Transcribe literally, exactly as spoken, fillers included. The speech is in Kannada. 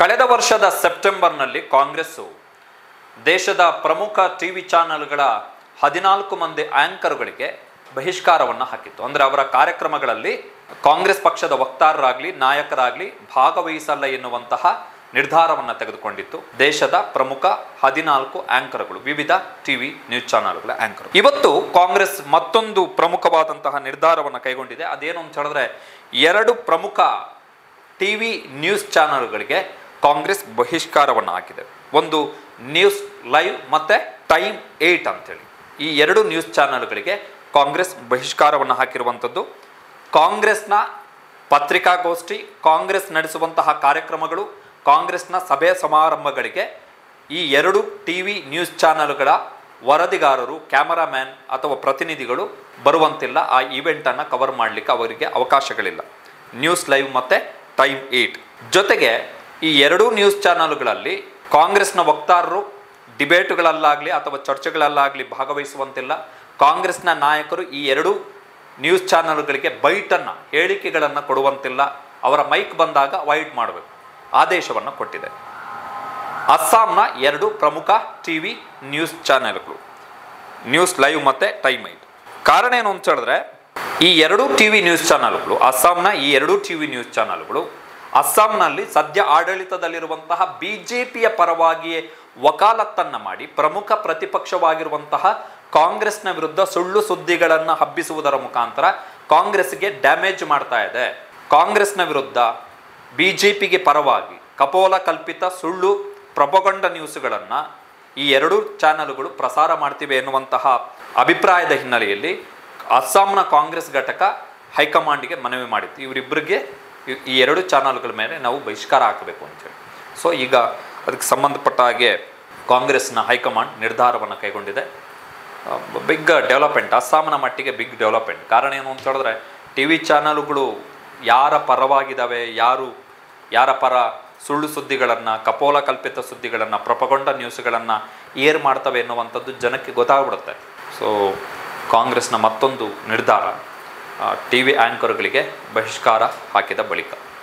ಕಳೆದ ವರ್ಷದ ಸೆಪ್ಟೆಂಬರ್ನಲ್ಲಿ ಕಾಂಗ್ರೆಸ್ಸು ದೇಶದ ಪ್ರಮುಖ ಟಿವಿ ಚಾನೆಲ್ಗಳ ಹದಿನಾಲ್ಕು ಮಂದಿ ಆಂಕರ್ಗಳಿಗೆ ಬಹಿಷ್ಕಾರವನ್ನು ಹಾಕಿತ್ತು. ಅಂದರೆ ಅವರ ಕಾರ್ಯಕ್ರಮಗಳಲ್ಲಿ ಕಾಂಗ್ರೆಸ್ ಪಕ್ಷದ ವಕ್ತಾರರಾಗಲಿ ನಾಯಕರಾಗಲಿ ಭಾಗವಹಿಸಲ್ಲ ಎನ್ನುವಂತಹ ನಿರ್ಧಾರವನ್ನು ತೆಗೆದುಕೊಂಡಿತ್ತು ದೇಶದ ಪ್ರಮುಖ ಹದಿನಾಲ್ಕು ಆಂಕರ್ಗಳು, ವಿವಿಧ ಟಿವಿ ನ್ಯೂಸ್ ಚಾನೆಲ್ಗಳ ಆಂಕರ್. ಇವತ್ತು ಕಾಂಗ್ರೆಸ್ ಮತ್ತೊಂದು ಪ್ರಮುಖವಾದಂತಹ ನಿರ್ಧಾರವನ್ನು ಕೈಗೊಂಡಿದೆ. ಅದೇನು ಅಂತ ಹೇಳಿದ್ರೆ, ಎರಡು ಪ್ರಮುಖ ಟಿವಿ ನ್ಯೂಸ್ ಚಾನೆಲ್ಗಳಿಗೆ ಕಾಂಗ್ರೆಸ್ ಬಹಿಷ್ಕಾರವನ್ನು ಹಾಕಿದೆ. ಒಂದು ನ್ಯೂಸ್ ಲೈವ್ ಮತ್ತೆ ಟೈಮ್ ಏಟ್ ಅಂತೇಳಿ ಈ ಎರಡು ನ್ಯೂಸ್ ಚಾನೆಲ್ಗಳಿಗೆ ಕಾಂಗ್ರೆಸ್ ಬಹಿಷ್ಕಾರವನ್ನು ಹಾಕಿರುವಂಥದ್ದು. ಕಾಂಗ್ರೆಸ್ನ ಪತ್ರಿಕಾಗೋಷ್ಠಿ, ಕಾಂಗ್ರೆಸ್ ನಡೆಸುವಂತಹ ಕಾರ್ಯಕ್ರಮಗಳು, ಕಾಂಗ್ರೆಸ್ನ ಸಭೆ ಸಮಾರಂಭಗಳಿಗೆ ಈ ಎರಡು ಟಿ ವಿ ನ್ಯೂಸ್ ಚಾನೆಲ್ಗಳ ವರದಿಗಾರರು, ಕ್ಯಾಮರಾಮ್ಯಾನ್ ಅಥವಾ ಪ್ರತಿನಿಧಿಗಳು ಬರುವಂತಿಲ್ಲ. ಆ ಈವೆಂಟನ್ನು ಕವರ್ ಮಾಡಲಿಕ್ಕೆ ಅವರಿಗೆ ಅವಕಾಶಗಳಿಲ್ಲ. ನ್ಯೂಸ್ ಲೈವ್ ಮತ್ತು ಟೈಮ್ ಏಟ್ ಜೊತೆಗೆ ಈ ಎರಡೂ ನ್ಯೂಸ್ ಚಾನೆಲ್ಗಳಲ್ಲಿ ಕಾಂಗ್ರೆಸ್ನ ವಕ್ತಾರರು ಡಿಬೇಟುಗಳಲ್ಲಾಗಲಿ ಅಥವಾ ಚರ್ಚೆಗಳಲ್ಲಾಗಲಿ ಭಾಗವಹಿಸುವಂತಿಲ್ಲ. ಕಾಂಗ್ರೆಸ್ನ ನಾಯಕರು ಈ ಎರಡೂ ನ್ಯೂಸ್ ಚಾನೆಲ್ಗಳಿಗೆ ಬೈಟನ್ನು, ಹೇಳಿಕೆಗಳನ್ನು ಕೊಡುವಂತಿಲ್ಲ. ಅವರ ಮೈಕ್ ಬಂದಾಗ ಅವಾಯ್ಡ್ ಮಾಡಬೇಕು ಆದೇಶವನ್ನು ಕೊಟ್ಟಿದೆ ಅಸ್ಸಾಂನ ಎರಡು ಪ್ರಮುಖ ಟಿ ವಿ ನ್ಯೂಸ್ ಚಾನೆಲ್ಗಳು, ನ್ಯೂಸ್ ಲೈವ್ ಮತ್ತು ಟೈಮ್ ಏಟ್. ಕಾರಣ ಏನು ಅಂತ ಹೇಳಿದ್ರೆ, ಈ ಎರಡೂ ಟಿ ವಿ ನ್ಯೂಸ್ ಚಾನೆಲ್ಗಳು, ಅಸ್ಸಾಂನ ಈ ಎರಡೂ ಟಿ ವಿ ನ್ಯೂಸ್ ಚಾನೆಲ್ಗಳು ಅಸ್ಸಾಂನಲ್ಲಿ ಸದ್ಯ ಆಡಳಿತದಲ್ಲಿರುವಂತಹ ಬಿ ಜೆ ಪಿಯ ಪರವಾಗಿಯೇ ವಕಾಲತ್ತನ್ನು ಮಾಡಿ ಪ್ರಮುಖ ಪ್ರತಿಪಕ್ಷವಾಗಿರುವಂತಹ ಕಾಂಗ್ರೆಸ್ನ ವಿರುದ್ಧ ಸುಳ್ಳು ಸುದ್ದಿಗಳನ್ನು ಹಬ್ಬಿಸುವುದರ ಮುಖಾಂತರ ಕಾಂಗ್ರೆಸ್ಗೆ ಡ್ಯಾಮೇಜ್ ಮಾಡ್ತಾ ಇದೆ. ಕಾಂಗ್ರೆಸ್ನ ವಿರುದ್ಧ ಬಿ ಜೆ ಪಿಗೆ ಪರವಾಗಿ ಕಪೋಲ ಕಲ್ಪಿತ ಸುಳ್ಳು ಪ್ರೊಪಗಂಡ ನ್ಯೂಸ್ಗಳನ್ನು ಈ ಎರಡೂ ಚಾನೆಲ್ಗಳು ಪ್ರಸಾರ ಮಾಡ್ತಿವೆ ಎನ್ನುವಂತಹ ಅಭಿಪ್ರಾಯದ ಹಿನ್ನೆಲೆಯಲ್ಲಿ ಅಸ್ಸಾಂನ ಕಾಂಗ್ರೆಸ್ ಘಟಕ ಹೈಕಮಾಂಡ್ಗೆ ಮನವಿ ಮಾಡಿತ್ತು. ಇವರಿಬ್ಬರಿಗೆ ಈ ಎರಡು ಚಾನಲ್ಗಳ ಮೇಲೆ ನಾವು ಬಹಿಷ್ಕಾರ ಹಾಕಬೇಕು ಅಂತೇಳಿ. ಸೊ ಈಗ ಅದಕ್ಕೆ ಸಂಬಂಧಪಟ್ಟ ಹಾಗೆ ಕಾಂಗ್ರೆಸ್ನ ಹೈಕಮಾಂಡ್ ನಿರ್ಧಾರವನ್ನು ಕೈಗೊಂಡಿದೆ. ಬಿಗ್ ಡೆವಲಪ್ಮೆಂಟ್, ಅಸ್ಸಾಂನ ಮಟ್ಟಿಗೆ ಬಿಗ್ ಡೆವಲಪ್ಮೆಂಟ್. ಕಾರಣ ಏನು ಅಂತ ಹೇಳಿದ್ರೆ, ಟಿ ವಿ ಚಾನಲ್ಗಳು ಯಾರ ಪರವಾಗಿದ್ದಾವೆ, ಯಾರು ಯಾರ ಪರ ಸುಳ್ಳು ಸುದ್ದಿಗಳನ್ನು, ಕಪೋಲ ಕಲ್ಪಿತ ಸುದ್ದಿಗಳನ್ನು, ಪ್ರೊಪಗಂಡ ನ್ಯೂಸ್ಗಳನ್ನು ಏರ್ ಮಾಡ್ತವೆ ಎನ್ನುವಂಥದ್ದು ಜನಕ್ಕೆ ಗೊತ್ತಾಗ್ಬಿಡುತ್ತೆ. ಸೊ ಕಾಂಗ್ರೆಸ್ನ ಮತ್ತೊಂದು ನಿರ್ಧಾರ ಟಿ ವಿ ಆ್ಯಂಕರ್ಗಳಿಗೆ ಬಹಿಷ್ಕಾರ ಹಾಕಿದ ಬಳಿಕ